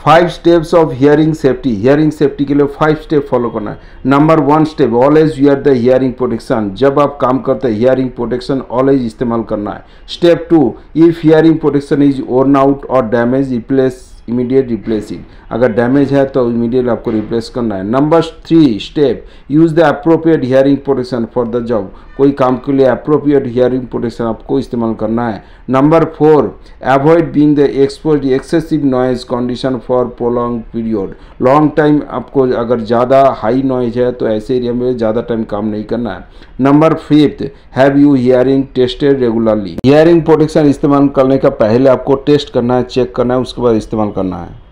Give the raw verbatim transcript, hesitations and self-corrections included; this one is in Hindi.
Five steps of hearing safety, hearing safety के लिए फाइव स्टेप फॉलो करना है। Number one step, always your the hearing protection, जब आप काम करते हैं हियरिंग प्रोटेक्शन ऑलवेज इस्तेमाल करना है। Step two, if hearing protection is worn out और डैमेज, रिप्लेस इमीडिएट रिप्लेसिंग, अगर डैमेज है तो इमीडिएट आपको रिप्लेस करना है। Number three step, use the appropriate hearing protection for the job, कोई काम के लिए अप्रोप्रिएट हियरिंग प्रोटेक्शन आपको इस्तेमाल करना है। Number four, avoid being the expose excessive noise condition for prolong period, long time आपको अगर ज़्यादा हाई नॉइज है तो ऐसे एरिया में ज़्यादा टाइम काम नहीं करना है। Number fifth, have you hearing tested regularly, hearing protection इस्तेमाल करने का पहले आपको टेस्ट करना है, चेक करना है, उसके बाद इस्तेमाल करना है।